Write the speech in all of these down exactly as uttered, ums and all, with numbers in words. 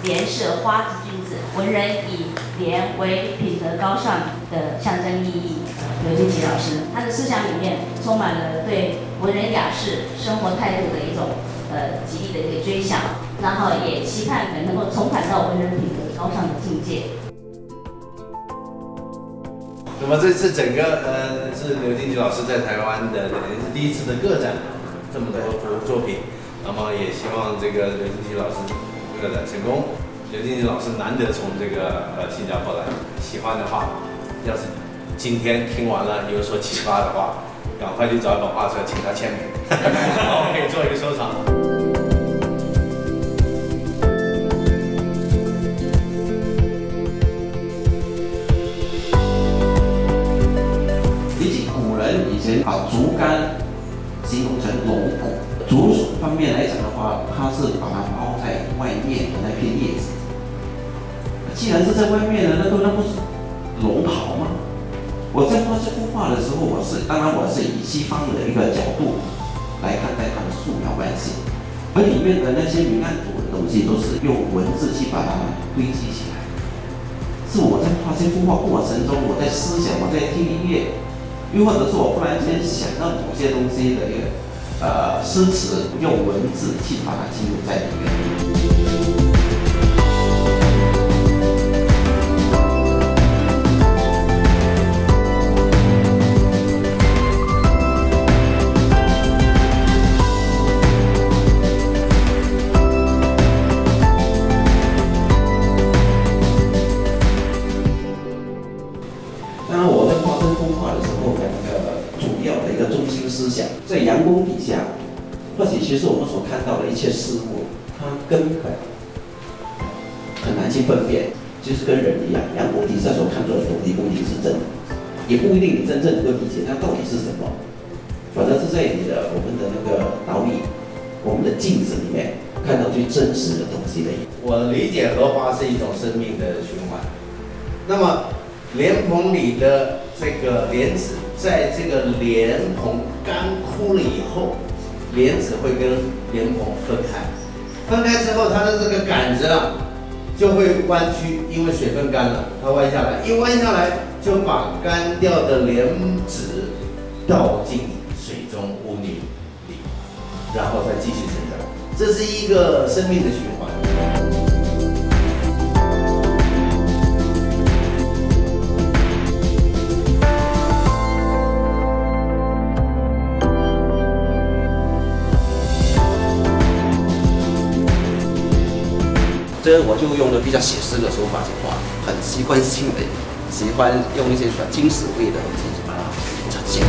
莲是花之君子，文人以莲为品德高尚的象征意义。刘金奇老师，他的思想里面充满了对文人雅士生活态度的一种呃极力的一个追想，然后也期盼能够重返到文人品德高尚的境界。 那么这次整个呃是刘金奇老师在台湾的等于是第一次的个展，这么多幅作品，那么也希望这个刘金奇老师个展成功。刘金奇老师难得从这个呃新加坡来，喜欢的话，要是今天听完了有所启发的话，赶快去找一本画册请他签名，然后可以做一个收藏。 以前把竹竿形容成龙骨，竹方面来讲的话，它是把它包在外面的那片叶子。既然是在外面的，那都那不是龙袍吗？我在画这幅画的时候，我是当然我是以西方的一个角度来看待它的素描关系，而里面的那些明暗图的东西，都是用文字去把它堆积起来。是我在画这幅画过程中，我在思想，我在听音乐。 又或者是我忽然间想到某些东西的一个呃诗词，用文字去把它记录在里面。当然，我在画这幅画的时候，两个主要的一个中心思想，在阳光底下，或者其实我们所看到的一切事物，它根本很难去分辨，就是跟人一样，阳光底下所看到的东西不一定是真的，也不一定你真正能够理解它到底是什么，反而是在你的我们的那个导引，我们的镜子里面看到最真实的东西的。 我理解荷花是一种生命的循环，那么。 莲蓬里的这个莲子，在这个莲蓬干枯了以后，莲子会跟莲蓬分开。分开之后，它的这个杆子啊就会弯曲，因为水分干了，它弯下来，一弯下来就把干掉的莲子倒进水中污泥里，然后再继续成长。这是一个生命的循环。 这我就用了比较写实的手法去画，很习惯性的喜欢用一些比较金属味的东西去把它呈现。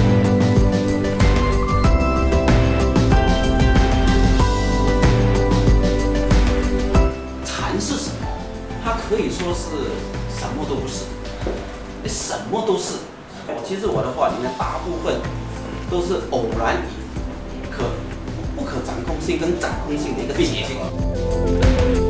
禅是什么？它可以说是什么都不是，什么都是。其实我的画里面大部分都是偶然以可不可掌控性跟掌控性的一个结合。